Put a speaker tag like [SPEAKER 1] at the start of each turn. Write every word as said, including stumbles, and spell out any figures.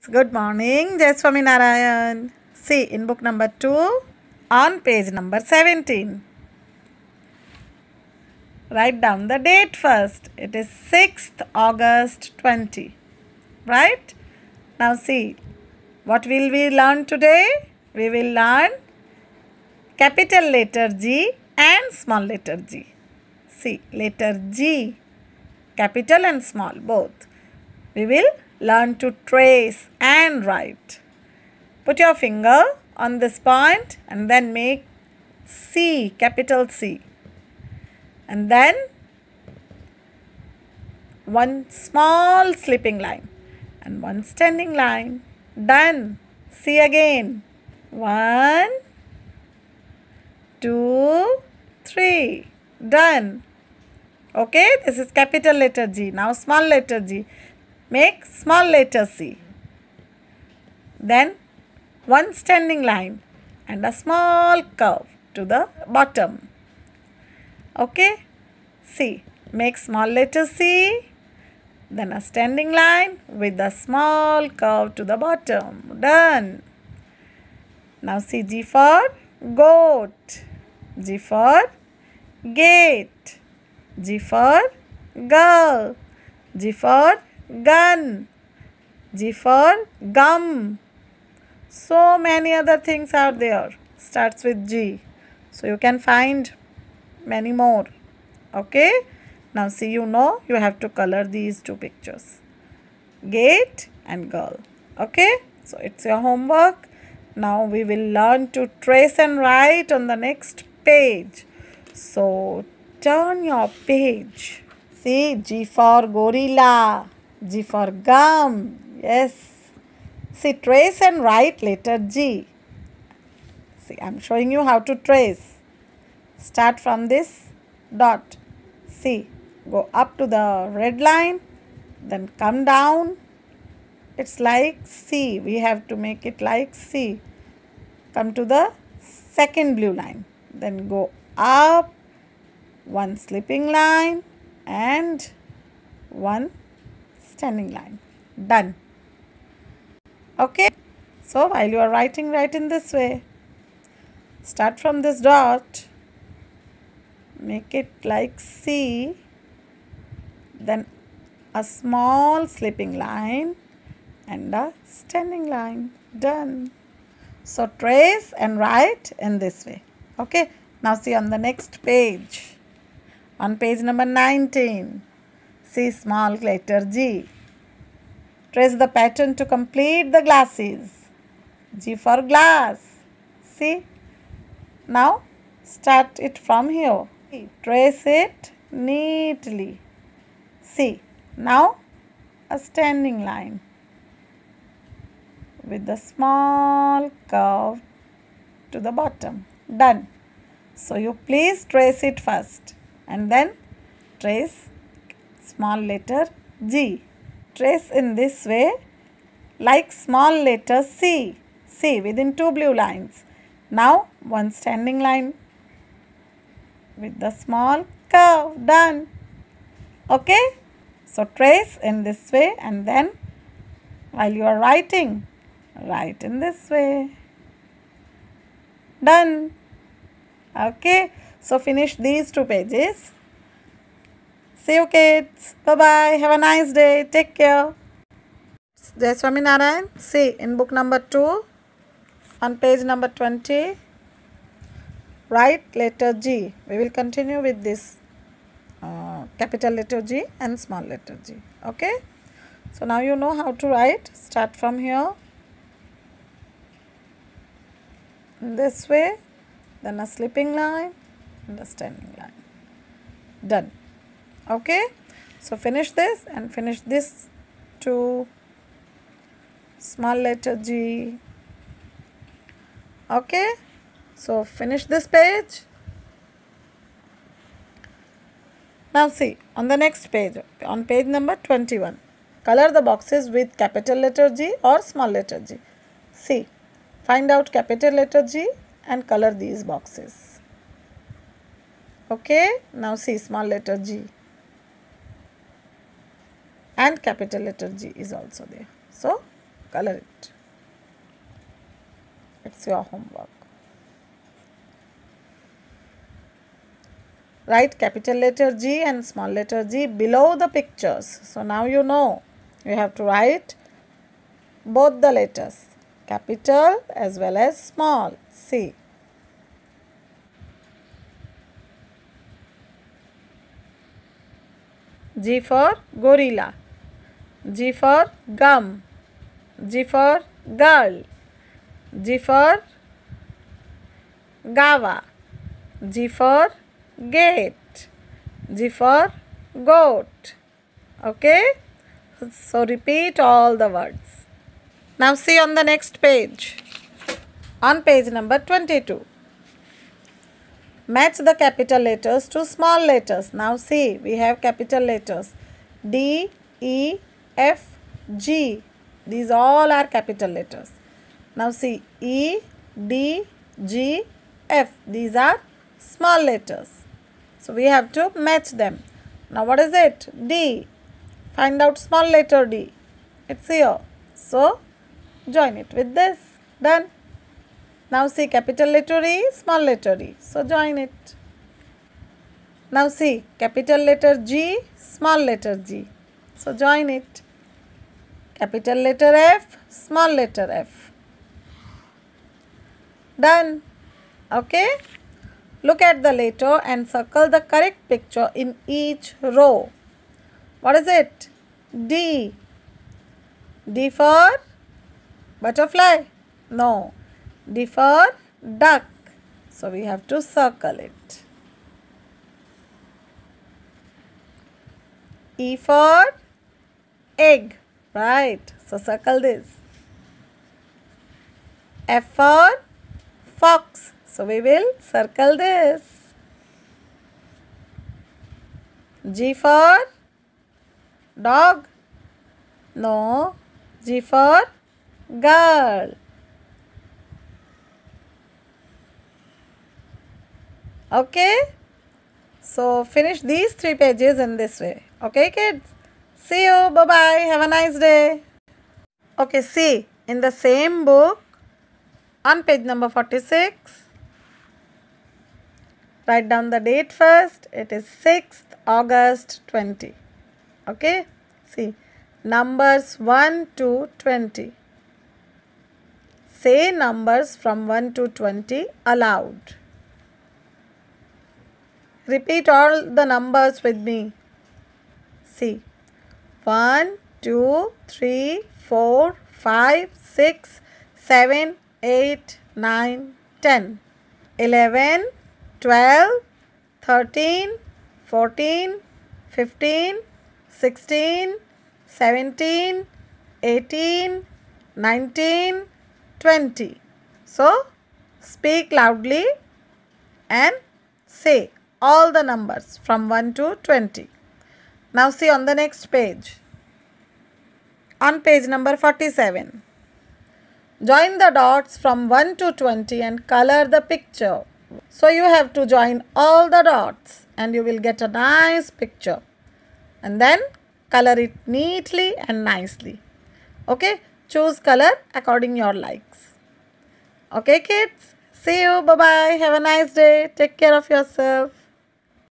[SPEAKER 1] Good morning, Jai Swami Narayan. See, in book number two, on page number seventeen, write down the date first. It is sixth August twenty. Right? Now, see, what will we learn today? We will learn capital letter G and small letter g. See, letter G, capital and small, both. We will learn to trace and write. Put your finger on this point and then make C, capital C. And then one small slipping line and one standing line. Done. C again. One, two, three. Done. Okay, this is capital letter G. Now small letter G. Make small letter C. Then one standing line and a small curve to the bottom. Okay, C. Make small letter C, then a standing line with a small curve to the bottom. Done. Now see G for goat, G for gate, G for girl, G for gun, G for gum. So many other things are there. Starts with G. So you can find many more. Okay. Now see, you know you have to color these two pictures. Gate and girl. Okay. So it's your homework. Now we will learn to trace and write on the next page. So turn your page. See, G for gorilla, G for gum. Yes. See, trace and write letter G. See, I am showing you how to trace. Start from this dot. See, go up to the red line, then come down. It's like C. We have to make it like C. Come to the second blue line. Then go up, one slipping line and one standing line. Done. Okay. So while you are writing, write in this way. Start from this dot. Make it like C. Then a small slipping line and a standing line. Done. So trace and write in this way. Okay. Now see on the next page. On page number nineteen. See small letter G. Trace the pattern to complete the glasses. G for glass. See. Now start it from here. Trace it neatly. See. Now a standing line with the small curve to the bottom. Done. So you please trace it first and then trace small letter G. Trace in this way like small letter C. C within two blue lines. Now one standing line with the small curve. Done. Okay. So trace in this way and then while you are writing, write in this way. Done. Okay. So finish these two pages. See you kids. Bye-bye. Have a nice day. Take care. Jai Swami Narayan. See in book number two on page number twenty. Write letter G. We will continue with this uh, capital letter G and small letter G. Okay. So now you know how to write. Start from here. This way. Then a slipping line and a standing line. Done. Okay. So finish this and finish this to small letter G. Okay. So finish this page. Now see on the next page, on page number twenty-one, color the boxes with capital letter G or small letter G. See, find out capital letter G and color these boxes. Okay. Now see small letter G and capital letter G is also there. So color it. It's your homework. Write capital letter G and small letter G below the pictures. So now you know you have to write both the letters, capital as well as small. See. G for gorilla. G for gum. G for girl. G for Gava. G for gate. G for goat. Okay? So repeat all the words. Now see on the next page. On page number twenty-two. Match the capital letters to small letters. Now see, we have capital letters D, E, F, G. These all are capital letters. Now see, E, D, G, F. These are small letters. So we have to match them. Now what is it? D. Find out small letter D. It's here. So join it with this. Done. Now see, capital letter E, small letter E. So join it. Now see, capital letter G, small letter G. So join it. Capital letter F, small letter F. Done. Okay. Look at the letter and circle the correct picture in each row. What is it? D. D for butterfly? No. D for duck. So we have to circle it. E for egg. Right. So circle this. F for fox. So we will circle this. G for dog. No. G for girl. Okay. So finish these three pages in this way. Okay, kids. See you. Bye-bye. Have a nice day. Okay, see. In the same book, on page number forty-six, write down the date first. It is sixth August twenty. Okay. See. Numbers one to twenty. Say numbers from one to twenty aloud. Repeat all the numbers with me. See. one, two, three, four, five, six, seven, eight, nine, ten, eleven, twelve, thirteen, fourteen, fifteen, sixteen, seventeen, eighteen, nineteen, twenty. So, speak loudly and say all the numbers from one to twenty. Now see on the next page. On page number forty-seven. Join the dots from one to twenty and color the picture. So you have to join all the dots and you will get a nice picture. And then color it neatly and nicely. Okay. Choose color according your likes. Okay, kids. See you. Bye-bye. Have a nice day. Take care of yourself.